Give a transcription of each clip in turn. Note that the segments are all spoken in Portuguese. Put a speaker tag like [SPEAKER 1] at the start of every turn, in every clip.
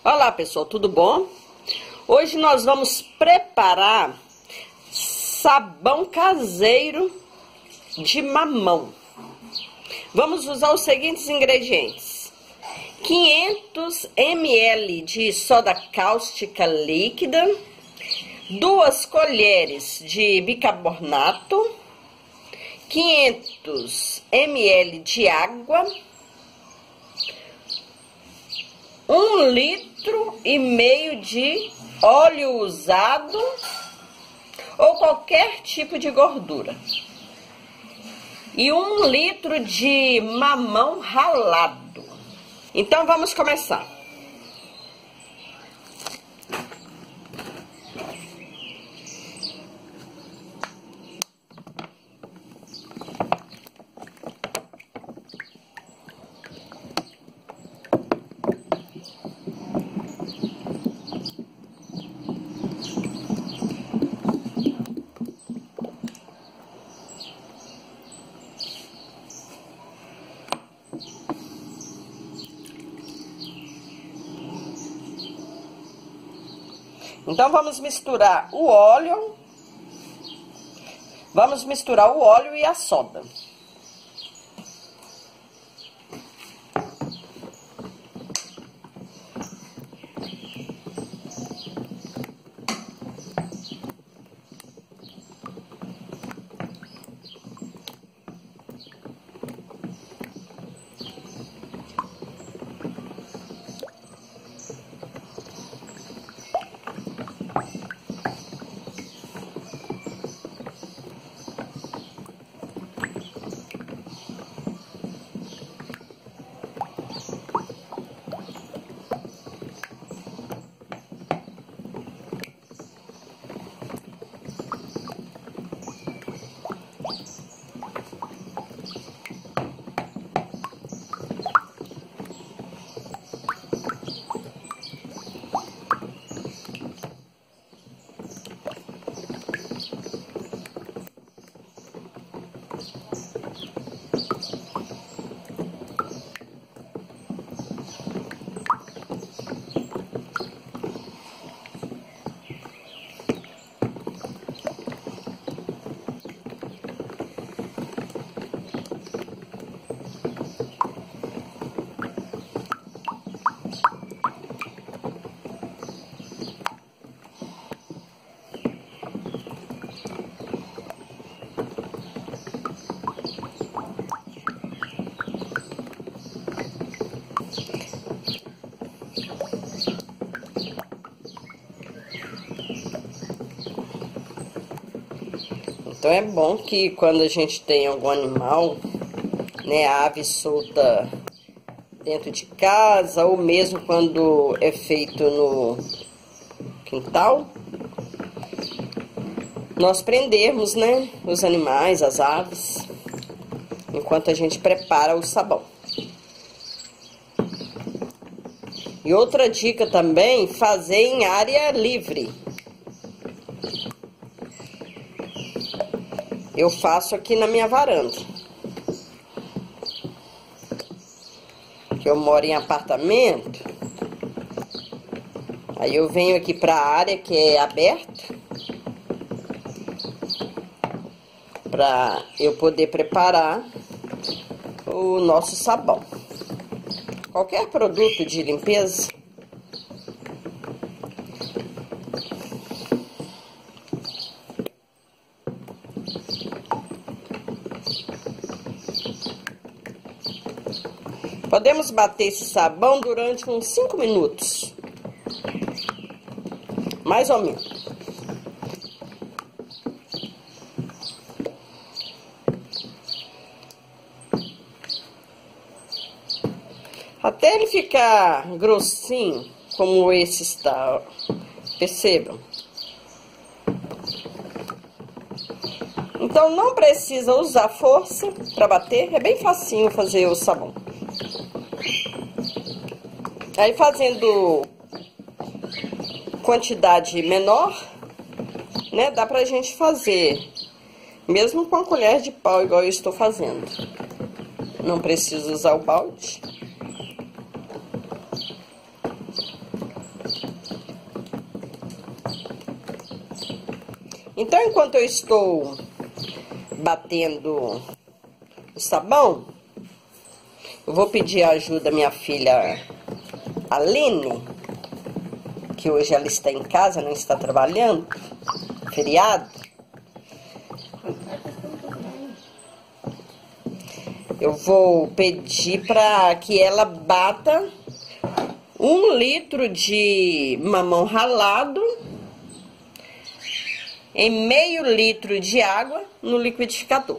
[SPEAKER 1] Olá pessoal, tudo bom? Hoje nós vamos preparar sabão caseiro de mamão. Vamos usar os seguintes ingredientes: 500 ml de soda cáustica líquida, 2 colheres de bicarbonato, 500 ml de água, 1,5 litro de óleo usado ou qualquer tipo de gordura e 1 litro de mamão ralado. Então vamos começar. Então, vamos misturar o óleo e a soda. Então é bom que quando a gente tem algum animal, né, ave solta dentro de casa, ou mesmo quando é feito no quintal, nós prendermos, né, os animais, as aves, enquanto a gente prepara o sabão. E outra dica também, fazer em área livre. Eu faço aqui na minha varanda, que eu moro em apartamento. Aí eu venho aqui para a área que é aberta, para eu poder preparar o nosso sabão. Qualquer produto de limpeza. Podemos bater esse sabão durante uns 5 minutos, mais ou menos. Até ele ficar grossinho, como esse está, ó. Percebam? Então não precisa usar força para bater, é bem facinho fazer o sabão. Aí fazendo quantidade menor, né, dá pra gente fazer, mesmo com a colher de pau, igual eu estou fazendo. Não precisa usar o balde. Então, enquanto eu estou batendo o sabão, eu vou pedir a ajuda da minha filha Aline, que hoje ela está em casa, não está trabalhando, feriado. Eu vou pedir para que ela bata 1 litro de mamão ralado em meio litro de água no liquidificador.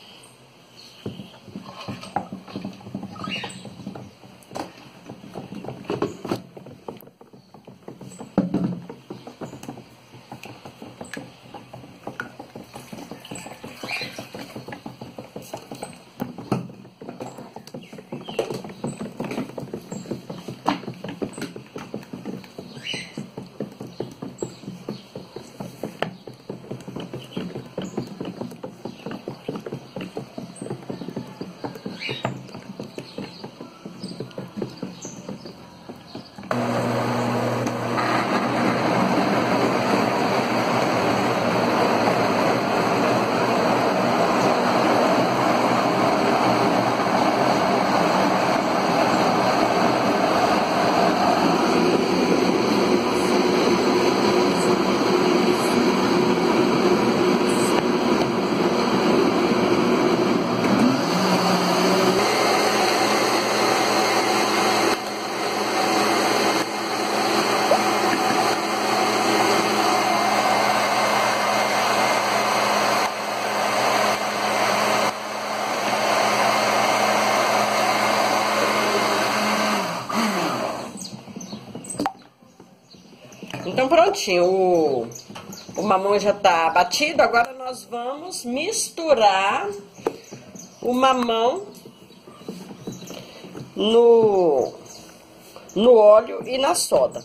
[SPEAKER 1] Então, prontinho, o mamão já tá batido. Agora nós vamos misturar o mamão no óleo e na soda.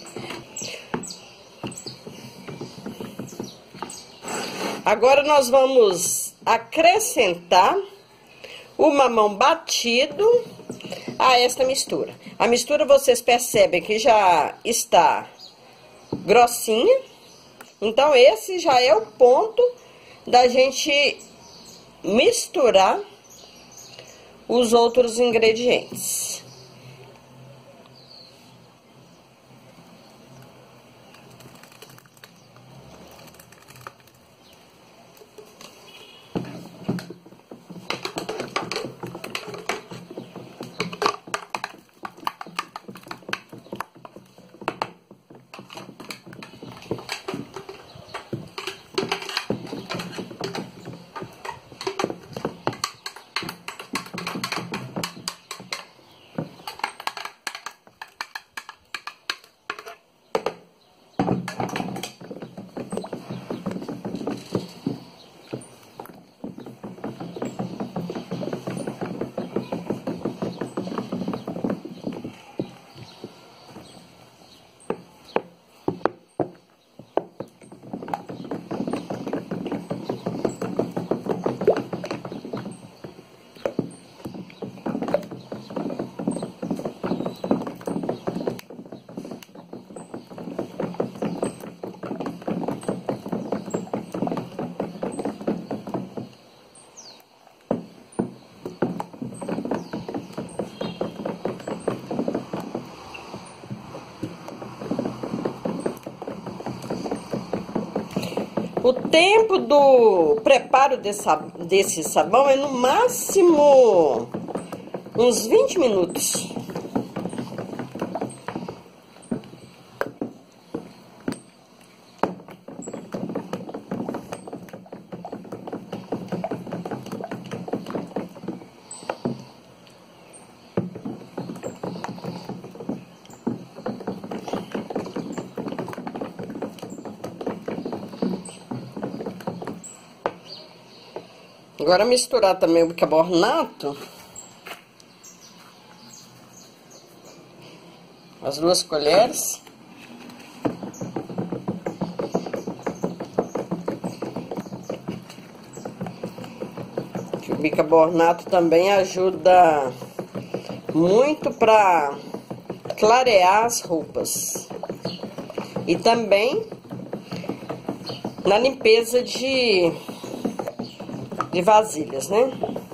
[SPEAKER 1] Agora nós vamos acrescentar o mamão batido a esta mistura. A mistura, vocês percebem que já está grossinha. Então, esse já é o ponto da gente misturar os outros ingredientes. O tempo do preparo desse sabão é no máximo uns 20 minutos. Agora misturar também o bicarbonato, as 2 colheres. O bicarbonato também ajuda muito para clarear as roupas. E também na limpeza de vasilhas, né?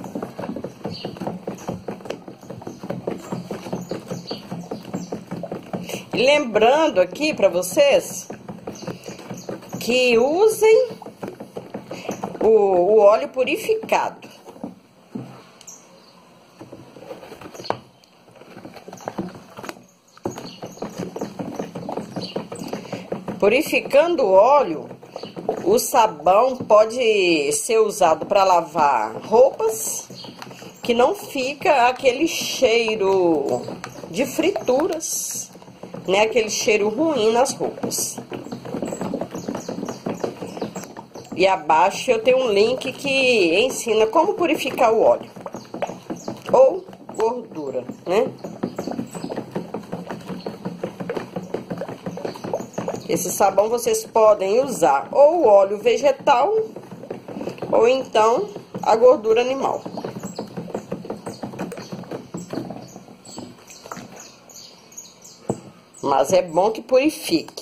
[SPEAKER 1] E lembrando aqui para vocês que usem o óleo purificado. Purificando o óleo, o sabão pode ser usado para lavar roupas, que não fica aquele cheiro de frituras, né? Aquele cheiro ruim nas roupas. E abaixo eu tenho um link que ensina como purificar o óleo ou gordura, né? Esse sabão vocês podem usar ou o óleo vegetal ou então a gordura animal. Mas é bom que purifique.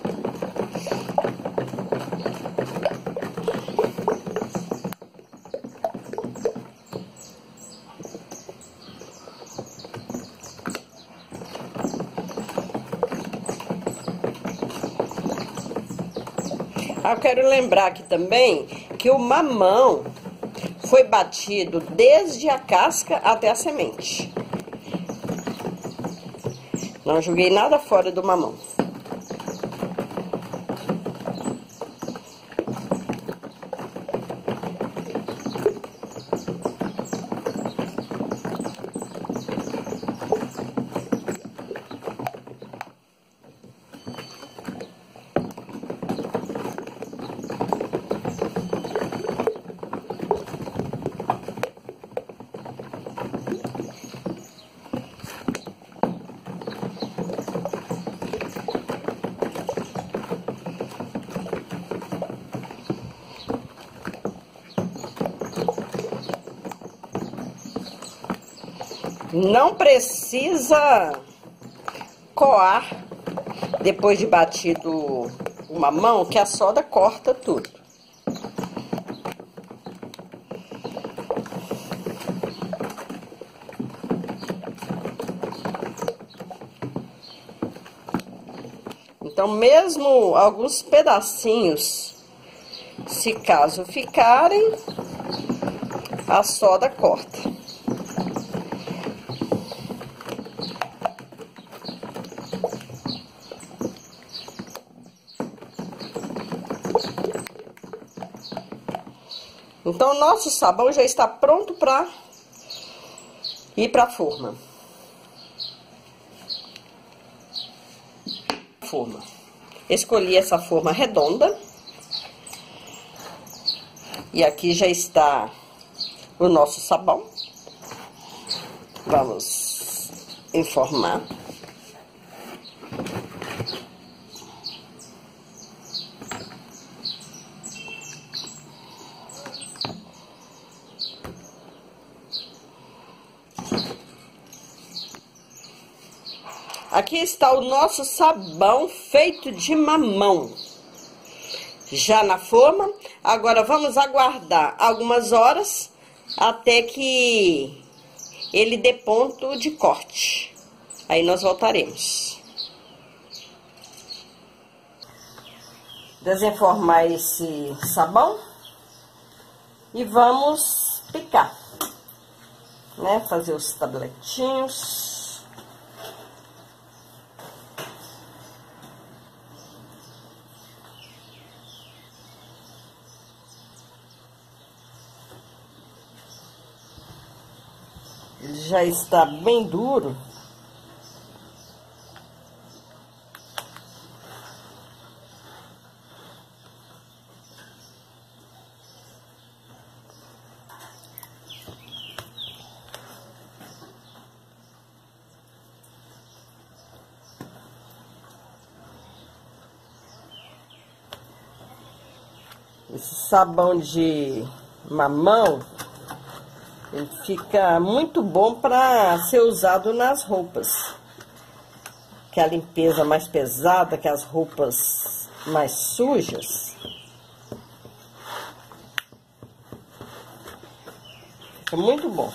[SPEAKER 1] Eu quero lembrar aqui também que o mamão foi batido desde a casca até a semente. Não joguei nada fora do mamão. Não precisa coar depois de batido o mamão, que a soda corta tudo. Então, mesmo alguns pedacinhos, se caso ficarem, a soda corta. Então, o nosso sabão já está pronto para ir para a forma. Escolhi essa forma redonda. E aqui já está o nosso sabão. Vamos enformar. Aqui está o nosso sabão feito de mamão, já na forma. Agora vamos aguardar algumas horas até que ele dê ponto de corte. Aí nós voltaremos. Desenformar esse sabão e vamos picar, né? Fazer os tabletinhos. Ele já está bem duro. Esse sabão de mamão, ele fica muito bom para ser usado nas roupas. Que é a limpeza mais pesada, que as roupas mais sujas. Fica muito bom.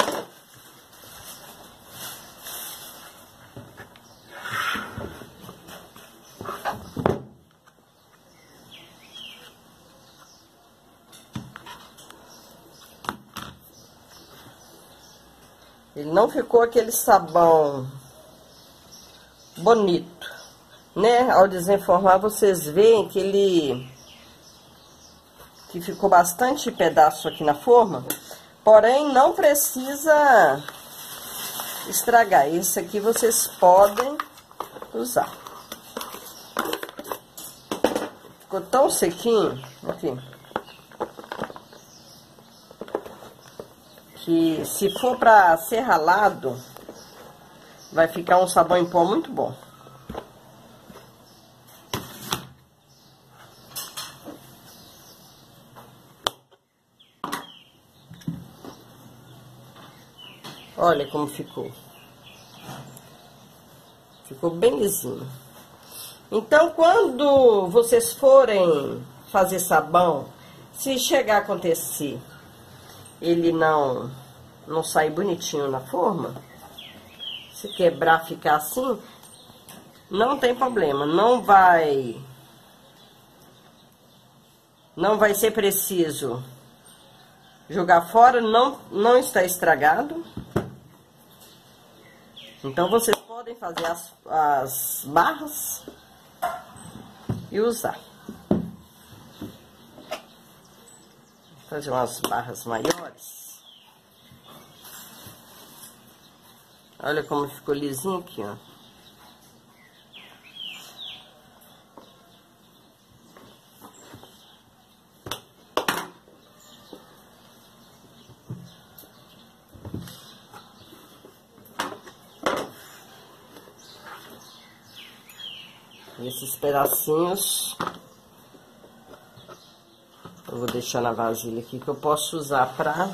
[SPEAKER 1] Ele não ficou aquele sabão bonito, né? Ao desenformar, vocês veem que ele ficou bastante pedaço aqui na forma, porém não precisa estragar. Esse aqui vocês podem usar. Ficou tão sequinho, aqui, que se for para ser ralado, vai ficar um sabão em pó muito bom. Olha como ficou. Ficou bem lisinho. Então, quando vocês forem fazer sabão, se chegar a acontecer, ele não sair bonitinho na forma, se quebrar, ficar assim, não tem problema. Não vai ser preciso jogar fora, não está estragado. Então, vocês podem fazer as barras e usar. Vou fazer umas barras maiores. Olha como ficou lisinho aqui, ó. Esses pedacinhos eu vou deixar na vasilha aqui, que eu posso usar para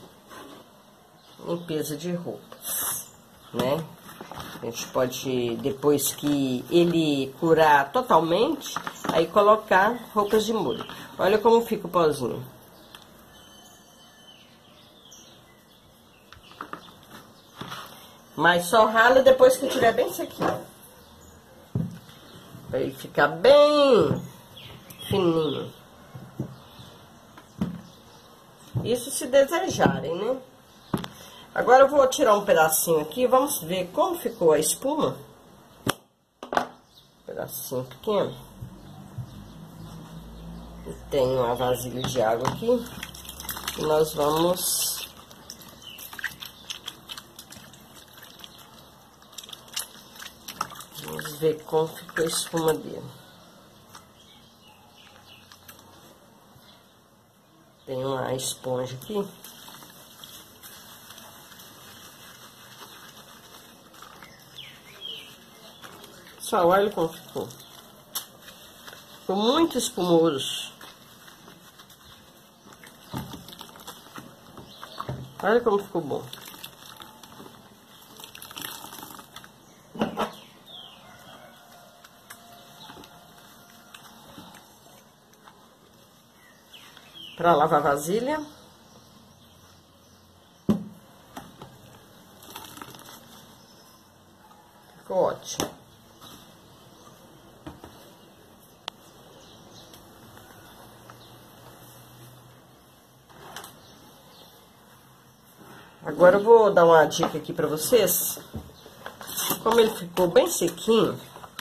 [SPEAKER 1] limpeza de roupas, né? A gente pode, depois que ele curar totalmente, aí colocar roupas de molho. Olha como fica o pozinho. Mas só rala depois que tiver bem sequinho. Pra ele ficar bem fininho. Isso se desejarem, né? Agora eu vou tirar um pedacinho aqui, vamos ver como ficou a espuma. Um pedacinho pequeno. E tem uma vasilha de água aqui. E nós vamos ver como ficou a espuma dele. Tem uma esponja aqui. Só olha como ficou. Ficou muito espumoso. Olha como ficou bom. Para lavar a vasilha. Ficou ótimo. Agora eu vou dar uma dica aqui para vocês. Como ele ficou bem sequinho,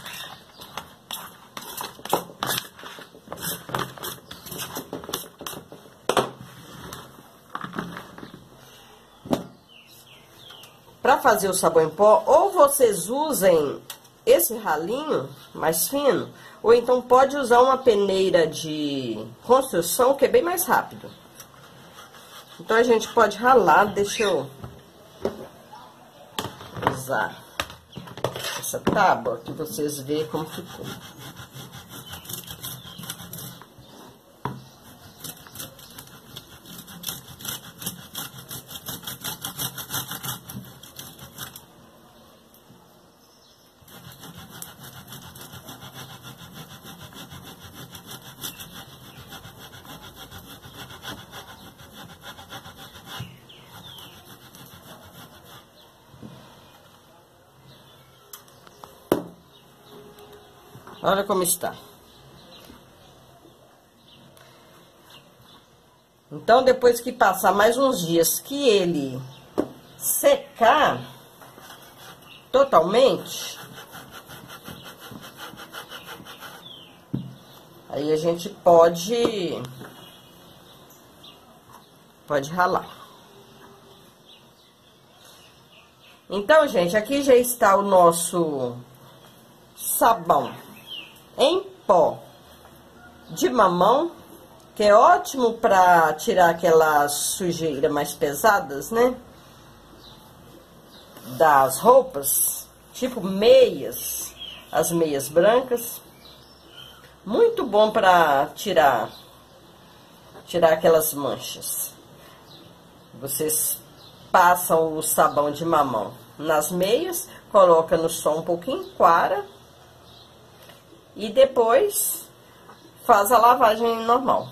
[SPEAKER 1] para fazer o sabão em pó, ou vocês usem esse ralinho mais fino, ou então pode usar uma peneira de construção, que é bem mais rápido. Então, a gente pode ralar, deixa eu usar essa tábua, que vocês veem como ficou. Olha como está. Então, depois que passar mais uns dias que ele secar totalmente, aí a gente pode ralar. Então, gente, aqui já está o nosso sabão em pó de mamão, que é ótimo para tirar aquelas sujeiras mais pesadas, né? Das roupas, tipo meias, as meias brancas. Muito bom para tirar aquelas manchas. Vocês passam o sabão de mamão nas meias, coloca no sol um pouquinho, coara, e depois faz a lavagem normal.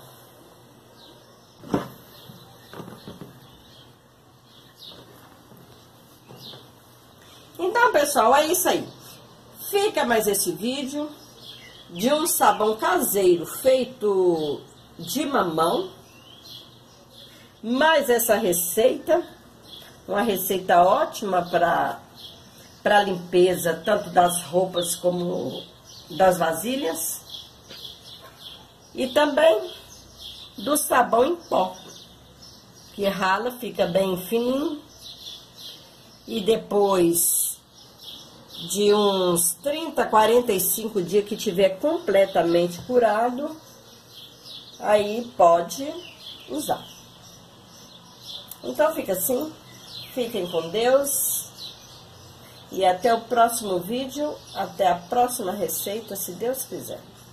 [SPEAKER 1] Então, pessoal, é isso aí. Fica mais esse vídeo de um sabão caseiro feito de mamão, mais essa receita, uma receita ótima para limpeza, tanto das roupas como das vasilhas, e também do sabão em pó, que rala, fica bem fininho, e depois de uns 30, 45 dias que tiver completamente curado, aí pode usar. Então fica assim, fiquem com Deus e até o próximo vídeo, até a próxima receita, se Deus quiser.